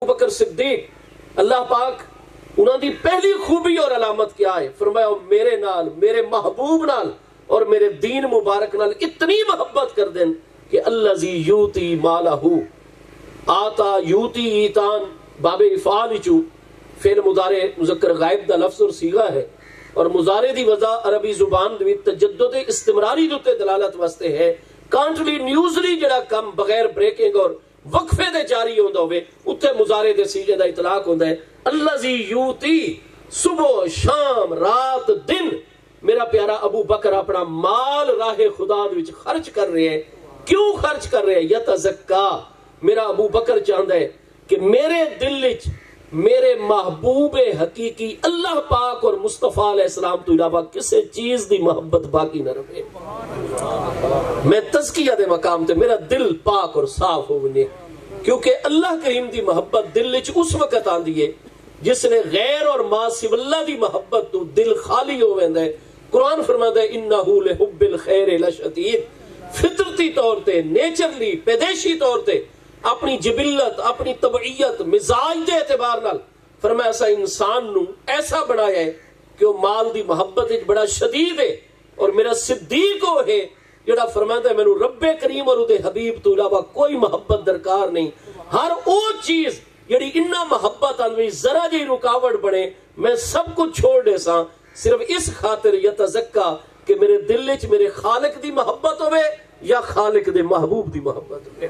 بکر صدیق اللہ پاک انہوں دی پہلی خوبی اور علامت کیا ہے؟ فرمایا میرے نال، میرے محبوب نال اور میرے دین مبارک نال اتنی محبت کر دیں کہ الذی یوتی مالہ آتا یوتی ایتان باب افعال چو فعل مضارع مذکر غائب دا لفظ اور صیغہ ہے، اور مضارع دی وضع عربی زبان دی تجدد استمراری دے دلالت واسطے ہے. کانٹلی نیوزلی جڑا کم بغیر بریکنگ اور وقفے دے جاری ہوندا ہوئے اتنے مضارع دے سیغے دا اطلاق ہوندا ہے. الذی یوتی، صبح شام رات دن میرا پیارا ابو بکر اپنا مال راہ خدا دے وچ خرچ کر رہے ہیں. کیوں خرچ کر رہے ہیں؟ یتزکا، میرا ابو بکر چاہندا ہے کہ میرے دل وچ میرے محبوب حقیقی اللہ پاک اور مصطفیٰ علیہ السلام تو علاوہ کسی چیز دی محبت باقی نہ رہے. میں تزکیہ دے مقام تے میرا دل پاک اور صاف ہونے، کیونکہ اللہ کریم دی محبت دل وچ اس وقت آندی ہے جس نے غیر اور ما سوى اللہ دی محبت تو دل خالی ہو ویندا ہے. قرآن فرماتا ہے انہ لحب الخیر لشدید، فطرتی طور تے، نیچرلی، پیدائشی طور تے، اپنی جبلت، اپنی طبعیت، مزاج دے اعتبار نال فرمایا ایسا انسان نو ایسا بنایا ہے کہ وہ مال دی محبت بڑا شدید ہے. اور میرا صدیق وہ ہے جڑا فرماتا ہے میں نو رب کریم اور دے حبیب تو علاوہ کوئی محبت درکار نہیں. ہر او چیز جڑی انہا محبت آنوی ذرا جی رکاوٹ بنے میں سب کچھ چھوڑ دے ساں صرف اس خاطر یتزکا کہ میرے دل وچ میرے خالق دی محبت ہوئے یا خالق دے محبوب دی محبت ہوئے.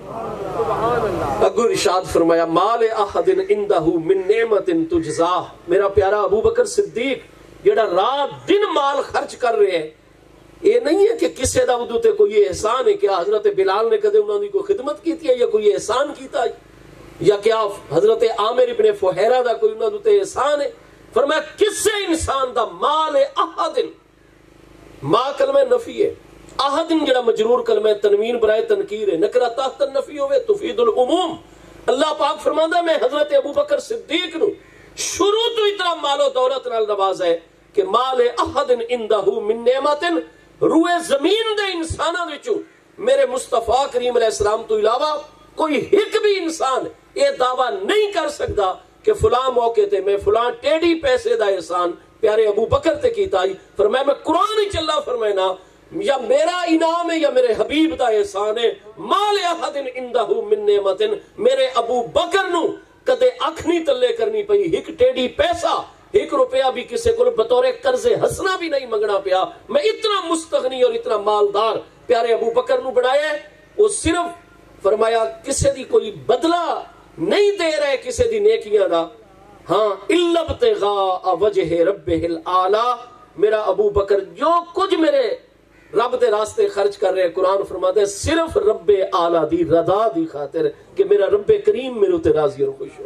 اگو ارشاد فرمایا مال احد عندہ من نعمت تجزا، میرا پیارا ابو بکر صدیق جڑا رات دن مال خرچ کر رہے ہیں، یہ نہیں ہے کہ کسے دا ادو تے کوئی احسان ہے. کیا حضرت بلال نے کدے انہوں نے کوئی خدمت کی ہے یا کوئی احسان کیتا ہے؟ یا کیا حضرت عامر ابن فہیرہ دا کوئی انہوں تے احسان ہے؟ فرمایا کسے انسان دا مال احد، ما کلمہ نفی ہے، احد جڑا مجرور کلمہ تنوین برائے تنکیر ہے، نکرہ تحت النفی ہوئے تفید العموم. اللہ پاک فرماندا میں حضرت ابو بکر صدیق نو شروع تو اتنا مال و دولت نال نوازا ہے کہ مال احد عندہ من نعمت، روئے زمین دے انسانہ وچوں میرے مصطفیٰ کریم علیہ السلام تو علاوہ کوئی ایک بھی انسان یہ دعویٰ نہیں کر سکتا کہ فلاں موقع تے میں فلاں ٹیڑی پیسے دا احسان پیارے ابو بکر تے کیتا ہی. فرمایا میں قرآن ہی چلا فرمائنا یا میرا انعام ہے یا میرے حبیب دا احسان ہے. مال احد عندہ من نعمت، میرے ابو بکر نو کدے اکھ نہیں تلے کرنی پئی، ایک ٹیڑی پیسہ، ایک روپیہ بھی کسے کو بطور قرض حسنہ بھی نہیں منگنا پیا. میں اتنا مستغنی اور اتنا مالدار پیارے ابو بکر نو بنایا ہے. وہ صرف فرمایا کسے دی کوئی بدلہ نہیں دے رہے کسے دی نیکیاں دا، ہاں الا ابتغاء وجہ ربہ الاعلی. میرا ابو بکر جو کچھ میرے رب دے راستے خرچ کر رہے، قرآن فرماتا ہے صرف رب اعلی دی رضا دی خاطر کہ میرا رب کریم میرے تے راضی اور خوش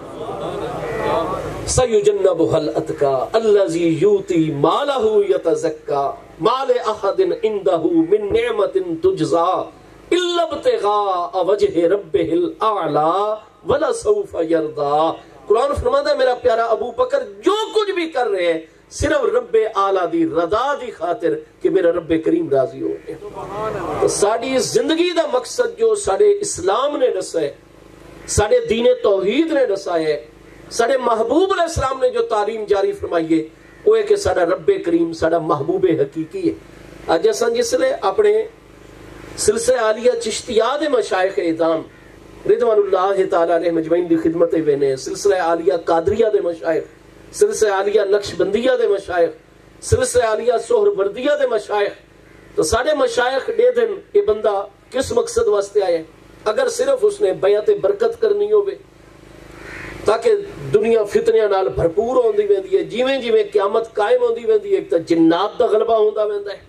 ہو. سیجنبها الاتقى الذی یؤتی مالہ یتزکا مال احد عنده من نعمت تجزا الا ابتغاء وجہ ربہ الاعلی ولسوف یرضی. قرآن فرماتا ہے میرا پیارا ابو بکر جو کچھ بھی کر رہے ہیں صرف رب اعلیٰ دی رضا دی خاطر کہ میرا رب کریم راضی ہو گئے. تو ساری زندگی دا مقصد جو سارے اسلام نے نسا ہے، سارے دین توحید نے نسا ہے، سارے محبوب علیہ السلام نے جو تعلیم جاری فرمائی ہے وہ ہے کہ سارا رب کریم سارا محبوب حقیقی ہے. آج اصلا جس لئے اپنے سلسلہ عالیہ چشتیہ دے مشائخ اعظام رضوان اللہ تعالی علیہ مجمعین دی خدمت وینے، سلسلہ عالیہ قادریہ دے مشائخ، سلسلہ عالیہ نقشبندیہ دے مشائخ، سلسلہ عالیہ سہروردیہ دے مشائخ. تو سارے مشائخ دے دن یہ بندہ کس مقصد واسطے آئے؟ اگر صرف اس نے بیعت برکت کرنی ہوئے تاکہ دنیا فتنیاں نال بھرپور ہوندی ویندی ہے، جیویں جیویں قیامت قائم ہوندی ویندی ہے، ایک تا جنات دا غلبہ ہوندا ویندا ہے،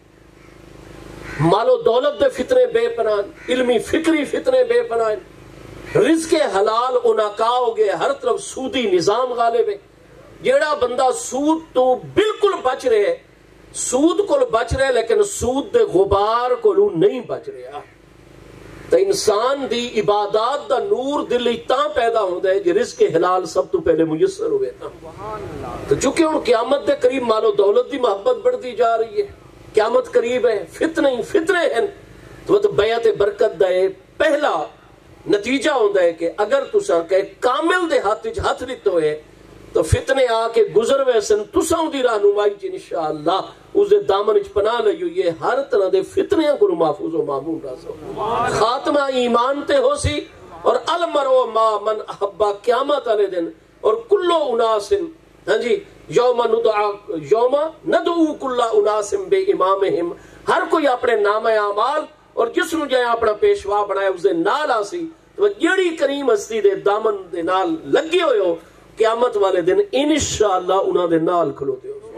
مال و دولت دے فتنے بے پناہ، علمی فکری فتنے بے پناہ، رزق حلال اناکا ہو گئے، ہر طرف سودی نظام غالب ہے. جیڑا بندہ سود تو بالکل بچ رہے، سود کو بچ رہے لیکن سود دے غبار کو نہیں بچ رہا. تو انسان دی عبادات دا نور دل اتنا پیدا ہوتا ہے جی رزق حلال سب تو پہلے میسر ہوئے تھا. تو چونکہ ان قیامت دے قریب مال و دولت دی محبت بڑھتی جا رہی ہے، قیامت قریب ہے، فتنے ہیں، تو بیعت برکت دا پہلا نتیجہ ہوتا ہے کہ اگر تساں کہ کامل دے ہاتھ دیتے ہوئے تو فتنے آ کے گزر ویسن تساں دی رہنمائی چ انشاءاللہ اس دے دامن چ پناہ لئیو یہ ہر طرح دے فتنے کو محفوظ و معمون راسو خاتمہ ایمان تے ہو سی اور المرء ما من احبا قیامت والے دن اور کلو اناسن ہاں جی یوم ندعو کل اناس بے امامہم ہر کوئی اپنے نام اعمال اور جس نو جائے اپنا پیشوا بنایا اس دے نال آسی تو جیڑی کریم ہستی دے دامن دے نال لگے ہوئے ہو قیامت والے دن انشاءاللہ انہاں دے نال کھلوتے ہو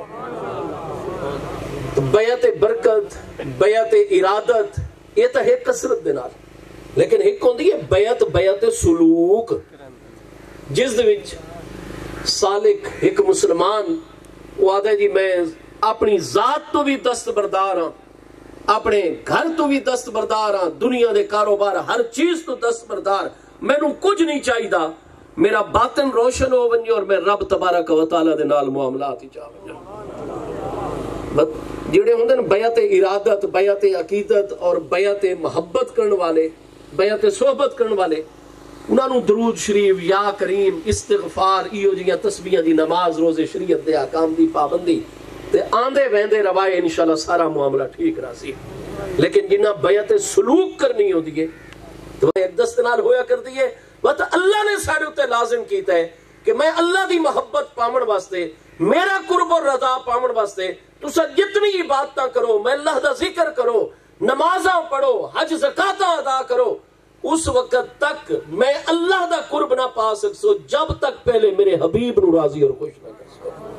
بیعت برکت بیعت ارادت یہ تو ہے کثرت دے نال لیکن ایک ہوندی ہے بیعت سلوک جس دے وچ سالک ایک مسلمان وہ آدھے جی میں اپنی ذات تو بھی دستبردار ہاں اپنے گھر تو بھی دستبردار ہاں دنیا دے کاروبار ہر چیز تو دستبردار میں نو کچھ نہیں چاہیے میرا باطن روشن ہو ونجے اور میں رب تبارک و تعالی دے نال معاملات ہی چاہ ونجا جڑے ہوندے نے بیعت ارادت بیعت عقیدت اور بیعت محبت کرن والے بیعت صحبت کرن والے انہاں نو درود شریف یا کریم استغفار ایو جیاں تسبیحاں دی نماز روزے شریعت دے احکام دی پابندی تے آندے ویندے روائے انشاءاللہ سارا معاملہ ٹھیک راسی لیکن جنہ بیعت سلوک کرنی ہوندی ہے تو ایک دست نال ہویا کر دیئے وہ تو اللہ نے سارے اتے لازم کیتا ہے کہ میں اللہ دی محبت پامن واسطے میرا قرب اور رضا پامن واسطے تو سا جتنی عبادتاں کرو میں اللہ دا ذکر کرو نمازاں پڑھو حج زکاتاں ادا کرو اس وقت تک میں اللہ دا قرب نہ پا سکسو جب تک پہلے میرے حبیب نو راضی اور خوش نہ کر سکو